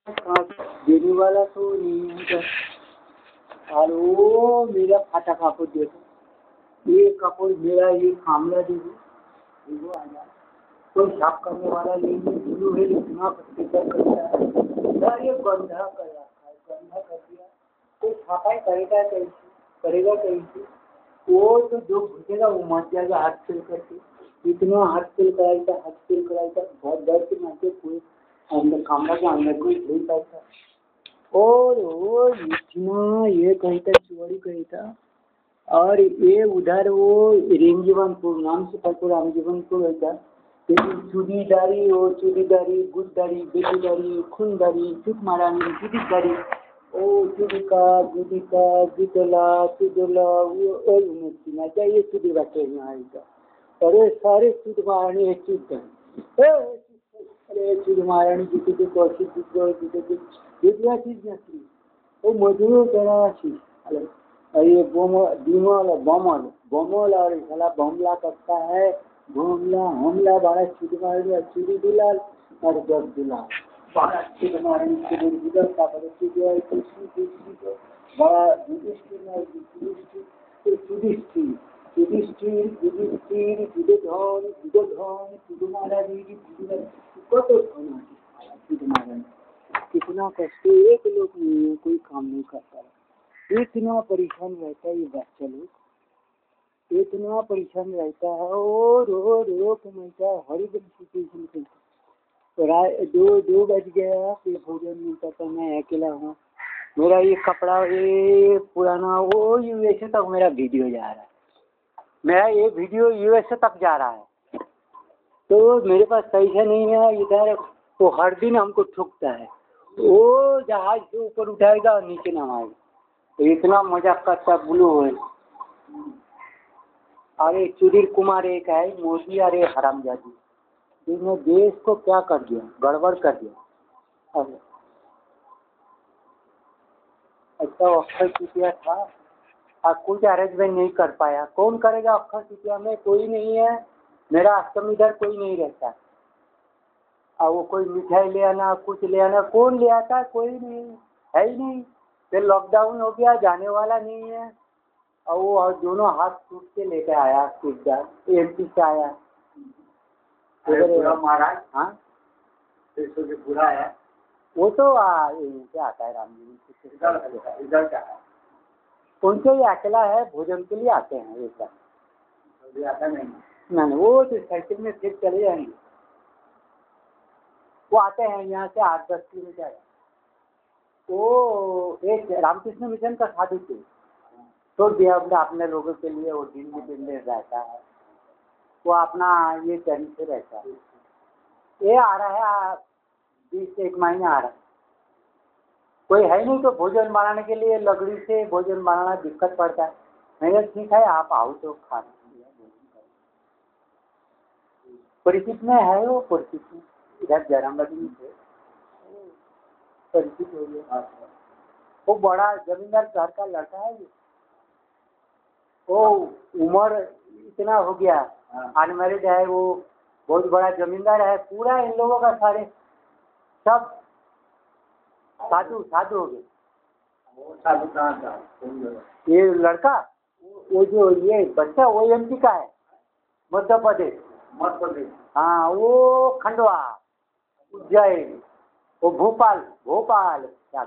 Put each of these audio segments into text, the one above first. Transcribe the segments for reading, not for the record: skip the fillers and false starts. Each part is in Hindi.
देने वाला तो नहीं है। और वो मेरा फाटा कापड़ देखो, ये कपड़ मेरा ये खामला देखो, वो आ जाए कोई साफ करने वाला नहीं है। ब्लू है इतना पत्ती कर करता है, ये गंधा कर रखा है, गंधा कर दिया। कोई सफाई करेगा कैसे, करेगा कैसे? वो तो जो घुसेगा वो मर जाएगा हाथ फेल करके। इतना हाथ फेल कराएगा, हाथ फेल कराएगा, बहुत डर के मारते कोई अंदर कमरा के अंदर कोई नहीं पाता। और वो इतना ये कहीं था चोरी कहीं था। और ये उधर वो रेंजीवनपुर नाम से पड़ता रामजीवनपुर है था। चूड़ीदारी और चूड़ीदारी गुड़दारी बेटीदारी खूनदारी चुप महारानी चूड़ीदारी ओ चूड़िका गुड़िका जुटला चुडला वो और उन्हें चाहिए चूड़ी बाटे आएगा। अरे सारे चूड़ महारानी एक चूड़ अरे चूड़ महारानी जीते कौशिक जीते दूसरा चीज नहीं वो मजदूर करना चीज। अरे बिमल बमल बमल और साला बमला करता है भोमला हमला बड़ा चूड़ी मारने चूड़ी दुलाल और जब दुलाल बड़ा चूड़ी मारने चूड़ी दुलाल का बड़ा चूड़ी है कृष्ण को बड़ा कितना कष्ट एक लोग नहीं है, कोई काम नहीं करता है। इतना परेशान रहता है ये बच्चा लोग, इतना परेशान रहता है। और रो के मिलता है हरी दिन सिचुएशन दो बज गया फिर भोजन मिलता था। मैं अकेला हूँ, मेरा ये कपड़ा ये पुराना वो यूएसए तक मेरा वीडियो जा रहा है, मेरा ये वीडियो यूएसए तक जा रहा है। तो मेरे पास पैसा नहीं है इधर, वो हर दिन हमको ठुकता है। वो जहाज से ऊपर उठाएगा और नीचे नमाएगा, तो इतना मजाक करता ब्लू है। अरे सुधीर कुमार एक है मोदी, अरे हरामजादी, जिसने देश को क्या कर दिया, गड़बड़ कर दिया। अब ऐसा अक्षय तृतीया था और कुछ अरेंजमेंट नहीं कर पाया। कौन करेगा अक्षय तृतीया में? कोई नहीं है, मेरा आश्रम इधर कोई नहीं रहता। और वो कोई मिठाई ले आना कुछ ले आना, कौन ले आता है? कोई नहीं है ही नहीं। फिर लॉकडाउन हो गया, जाने वाला नहीं है। और वो दोनों हाथ टूट के लेकर आया एमपी से आया महाराज। हाँ पूरा है वो तो से आता है राम जी इधर का है, उनके ही अकेला है, भोजन के लिए आते हैं एक बार आता नहीं वो तो साइकिल में फिर चले जाएंगे। वो आते हैं यहाँ से 8-10 किलोमीटर। वो एक रामकृष्ण मिशन का साधु थे, छोड़ दिया अपने लोगों के लिए। वो दिन रहता है, वो अपना ये चरी से रहता है। ये आ रहा है 20 एक महीना आ रहा है, कोई है नहीं तो भोजन बनाने के लिए लकड़ी से भोजन बनाना दिक्कत पड़ता है। मैंने ठीक है आप आओ तो खाना परिचित में है, वो परिचित में इधर जरामगढ़ी से परिचित हो गया। वो बड़ा जमींदार घर का लड़का है, वो उम्र इतना हो गया अनमैरिड है, वो बहुत बड़ा जमींदार है। पूरा इन लोगों का सारे सब साधु हो गए। साधु कहाँ था ये लड़का? वो जो ये बच्चा वो एमपी का है, मध्य प्रदेश। हाँ वो खंडवा उज्जैन वो भोपाल क्या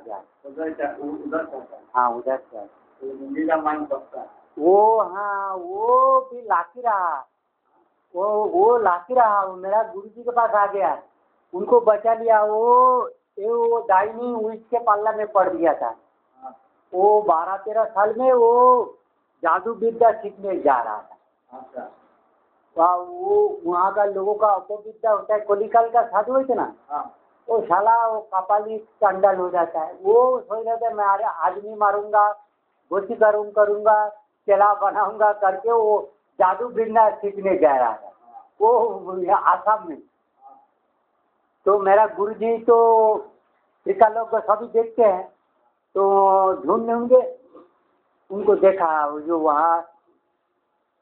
हाँ उधर से वो। हाँ वो भी लाती रहा, वो लाती रहा। मेरा गुरु जी के पास आ गया, उनको बचा लिया। वो दाहिनी उठ के पाल्ला में पड़ गया था। वो 12-13 साल में वो जादू विद्या सीखने जा रहा था। वो वहाँ का लोगों का अपविद्या होता है, कोलिकाल का साधु होते ना, वो साला वो कपाली चंडाल हो जाता है। वो सोच रहा था मैं आदमी मारूंगा, गोची करूंगा चला बनाऊंगा करके वो जादू विद्या सीखने जा रहा था वो आसाम में। तो मेरा गुरुजी तो टीका लोग सभी देखते हैं, तो ढूंढने होंगे उनको देखा। जो वहाँ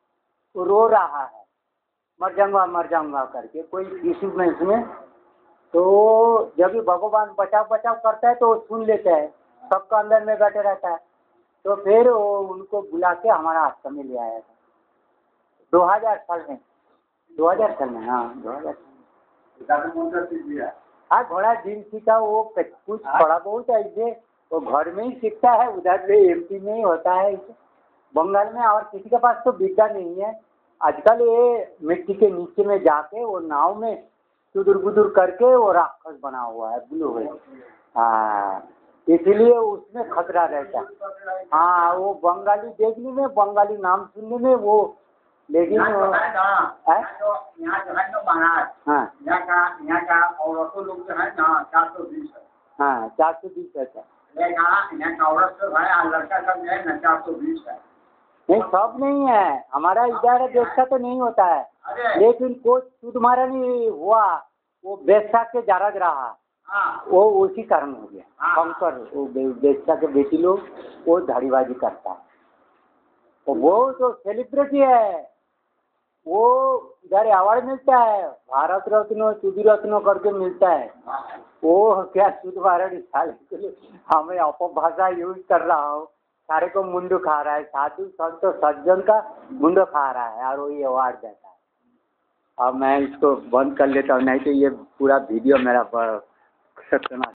रो रहा है मर जाऊंगा करके, कोई इशू में इसमें तो जब भी भगवान बचाव बचाव करता है तो वो सुन लेता है, सबका अंदर में बैठे रहता है। तो फिर वो उनको बुला के हमारा आश्रम में ले आया था 2000 साल में, 2000 साल में, हाँ 2000 साल में। हाँ घोड़ा जिन सीखा वो कुछ थोड़ा बहुत ऐसे वो घर में ही सीखता है, उधर से एमपी में ही होता है इसे, बंगाल में और किसी के पास तो विद्या नहीं है। आजकल ये मिट्टी के नीचे में जाके वो नाव में सुदूर बुदूर करके वो राक्षस बना हुआ है ब्लू है। हाँ इसलिए उसमें खतरा रहता है। हाँ वो बंगाली देखने में, बंगाली नाम सुनने में वो, लेकिन यहाँ जो है ना महाराज, हाँ यहाँ का औरतों लोग जो है ना 420 है। हाँ 420 है। यहाँ का औरत सब है और लड़का सब जो है ना 420 है। नहीं सब नहीं है, हमारा इधर बेस्सा तो नहीं होता है, लेकिन कुछ शुद्ध मारा नहीं हुआ, वो बेस्सा के जारज रहा, वो उसी कारण हो गया। शंकर वो बेस्सा के बेटी लोग वो धाड़ीबाजी करता है, तो वो तो सेलिब्रिटी है, वो इधर अवार्ड मिलता है, भारत रत्न सुधी रत्न करके मिलता है। वो क्या शुद्ध भारत साल के लिए हमें अपभाषा यूज कर रहा हूँ, सारे को मुंडू खा रहा है, साधु संत सज्जन का मुंडो खा रहा है और वही अवार्ड देता है। अब मैं इसको बंद कर लेता हूँ, नहीं तो ये पूरा वीडियो मेरा सत्यानाश